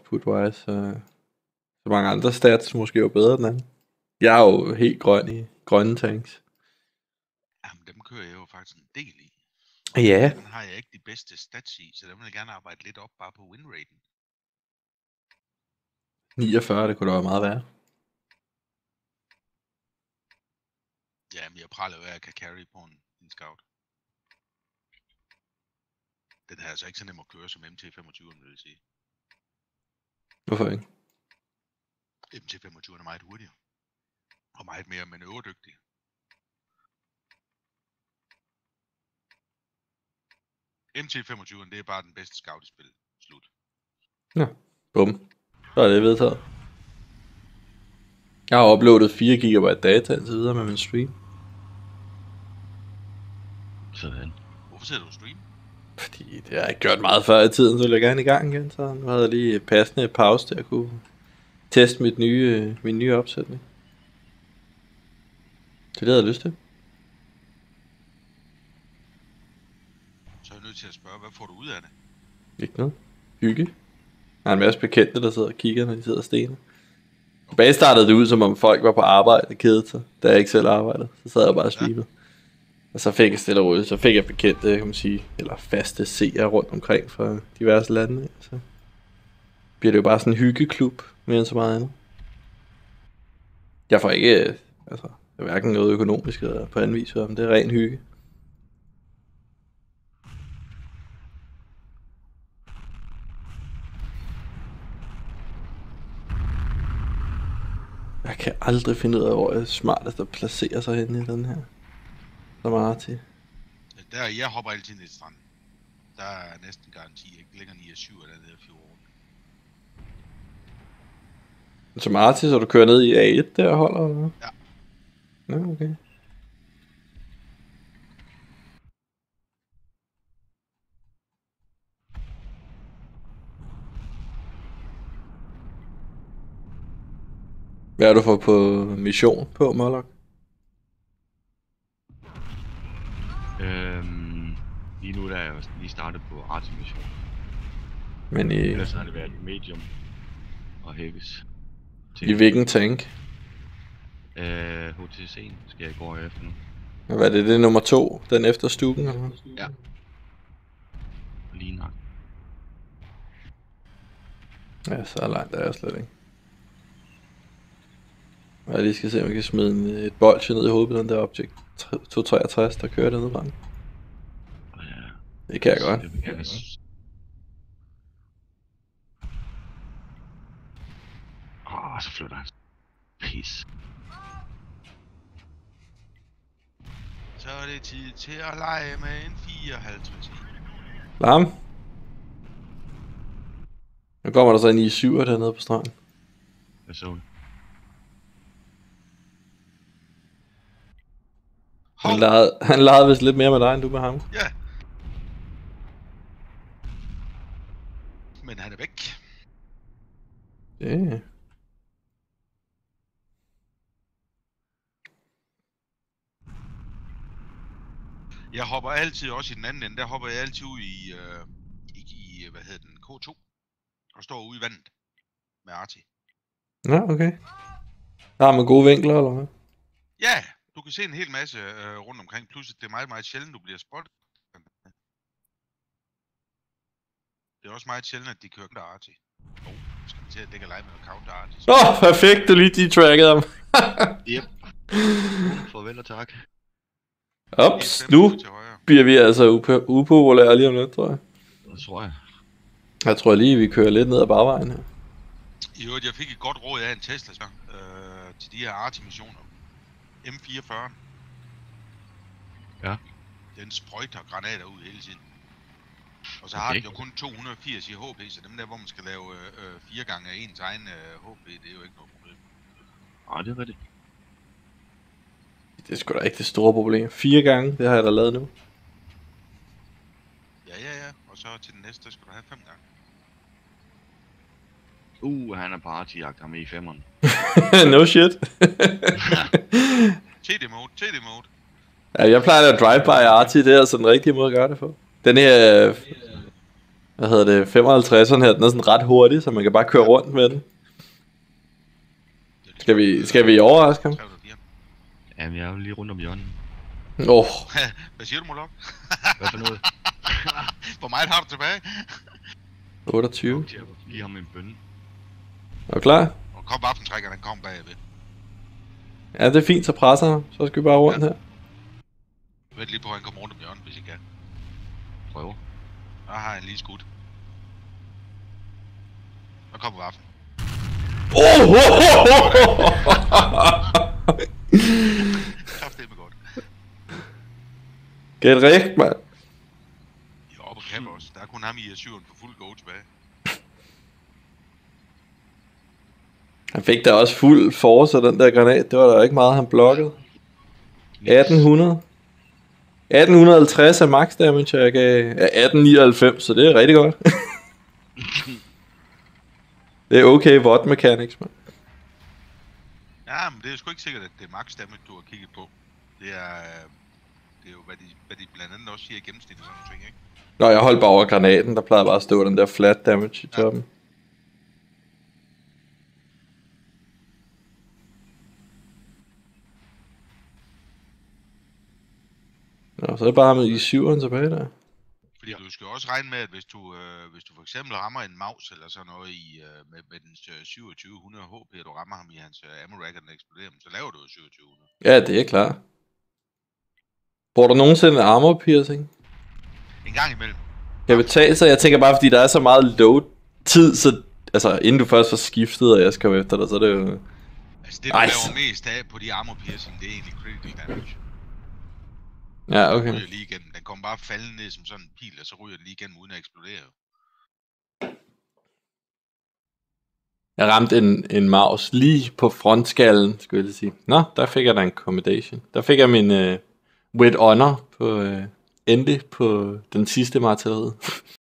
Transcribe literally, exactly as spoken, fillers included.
output-wise, så, så mange andre stats måske jo bedre end anden. Jeg er jo helt grøn i grønne tanks. Jamen, dem kører jeg jo faktisk en del i. Ja. Den har jeg ikke de bedste stats i, så dem vil jeg gerne arbejde lidt op bare på winraten. niogfyrre, det kunne da være meget værre. Jamen, jeg praler jo af, at jeg kan carry på en, en scout. Den er altså ikke så nem at køre som M T femogtyve, vil jeg sige. Hvorfor ikke? M T femogtyve er meget hurtigere. Og meget mere manøvredygtig. M T femogtyve, det er bare den bedste scout i spillet. Slut. Ja, bum. Så er det vedtaget. Jeg har uploadet fire gigabyte data indtil videre med min stream. Sådan. Hvorfor sidder du stream? Fordi det har jeg ikke gjort meget før i tiden, så vil jeg gerne i gang igen. Så nu havde jeg lige passende pause til at kunne teste mit nye, min nye opsætning. Det havde jeg lyst til. Så er jeg nødt til at spørge, hvad får du ud af det? Ikke noget. Hygge. Jeg har en masse bekendte, der sidder og kigger, når de sidder og stener. Tilbage startede det ud, som om folk var på arbejde og kedede sig, da jeg ikke selv arbejdede. Så sad jeg bare og streamede. Ja. Og så fik jeg stille og roligt, så fik jeg bekendte, kan man sige, eller faste seere rundt omkring fra diverse lande. Så bliver det jo bare sådan en hyggeklub, mere end så meget andet. Jeg får ikke, altså, det er hverken noget økonomisk eller på anden vis, men det er ren hygge. Jeg kan aldrig finde ud af, hvor det er smartest at placere sig henne i den her. Så meget til. Der, jeg hopper altid ned i stranden. Der er næsten garanti, ikke længere ni og syv eller nede af fjorden. Så Marti, så du kører ned i A et der og holder, eller hvad? Ja. Ja, okay. Hvad er du for på mission på, Moloch? Øhm, lige nu der er jeg lige startet på Artemission. Men i, Ellers har det været medium og heavies. i hvilken tank? Øh, H T C'en skal jeg gå efter nu. Og hvad er det, det er nummer to? Den efter stukken, eller hvad? Ja. Lige nok. Ja, så langt er jeg slet ikke. Og jeg lige skal se, om jeg kan smide en, et bolsje ned i hovedet på den der objekt to treogtres, der kører dernede fra den. Ja. Det kan jeg godt. Det kan jeg godt. Åh, oh, så flytter han. Pis. Så er det tid til at lege med en fireoghalvtreds. Larm. Nu kommer der så en I syv dernede på stranden. Jeg så det. Han legede, han legede vist lidt mere med dig, end du med ham. Ja. Men han er væk. Yeah. Jeg hopper altid også i den anden ende. Der hopper jeg altid ud i, øh, i, i hvad hedder den, K to. Og står ude i vandet med Arti. Ja, okay. Har man gode vinkler, eller hvad? Ja, du kan se en hel masse øh, rundt omkring. Plus det er meget, meget sjældent, du bliver spottet. Det er også meget sjældent, at de kører der Arti. Åh, oh, skal vi til at dække live med counter Arti. Åh, oh, perfekt, du lige de-trackede ham. Yep. Farvel og tak. Ups, nu bliver vi altså up- upopulære lige om lidt, tror jeg. Det tror jeg. Jeg tror lige, vi kører lidt ned ad bagvejen her. I øvrigt, jeg fik et godt råd af en Tesla så, øh, til de her Arti-missioner. M fireogfyrre. Ja. Den sprøjter granater ud hele tiden. Og så har Okay. den jo kun to hundrede og firs i H P, så dem der, hvor man skal lave øh, fire gange ens egen øh, H P, det er jo ikke noget problem. Ah, det er rigtigt. Det er sgu da ikke det store problem. Fire gange, det har jeg da lavet nu. Ja, ja, ja. Og så til den næste, skal du have fem gange. Uh, han er partyjagt, ham i femmeren. No shit. T D-mode, T D-mode. Ja, jeg plejer at drive by Arti, det er altså den rigtige måde at gøre det på. Den her, hvad hedder det, femoghalvtredseren her, den er sådan ret hurtig, så man kan bare køre rundt med den. Skal vi, skal vi overraske ham? Jamen, jeg er jo lige rundt om hjørnet. Åh, oh, Hvad siger du, Molok? Hvad for noget? Hvor meget har du tilbage? otteogtyve. Jeg giver ham en bønne. Er du klar? Og kom vaffentrækker, den kom bagved. Ja, det er fint, så presser han. Så skal vi bare rundt her. Vent lige på, at han kommer rundt om hjørnet, hvis I kan. Prøver. Der har han lige skudt. Der kommer vaffen. Oh, oh, oh, Kraftedeme godt. Gæt rigtigt, mand. I er oppe på Cap også. Der er kun ham i syveren for fuld go tilbage. Han fik da også fuld force af den der granat. Det var der ikke meget, han blokkede. atten hundrede. atten halvtreds er max damage, jeg gav atten nioghalvfems, så det er rigtig godt. Det er okay V O D mechanics, man. Ja, men det er sgu ikke sikkert, at det er max damage, du har kigget på. Det er, øh, det er jo, hvad de, hvad de blandt andet også siger i gennemsnit og sådan nogle ting, ikke? Nå, jeg holdt bare over granaten, der plejede bare at stå den der flat damage i toppen. Nå, så er det bare med i syveren tilbage der. Fordi du skal også regne med, at hvis du, øh, hvis du for eksempel rammer en mouse eller sådan noget i, øh, med, med den øh, syvogtyve hundrede H P, og du rammer ham i hans øh, ammo rack, og den eksploderer, så laver du jo syvogtyve hundrede. Ja, det er klart. Bruger du nogensinde armor piercing? En gang imellem. Jeg vil tage, så jeg tænker bare, fordi der er så meget load tid, så altså inden du først får skiftet, og jeg skal jo efter dig, så er det jo... Altså det, du Ej, laver så- mest af på de armor piercing, det er egentlig critical damage. Ja, Den okay. ryger lige igennem. Den kommer bare falde ned som sådan en pil, og så ryger den lige igennem uden at eksplodere. Jeg ramte en, en mouse lige på frontskallen, skulle jeg lige sige. Nå, der fik jeg da en commendation. Der fik jeg min uh, with honor på uh, endelig på den sidste martilleriet.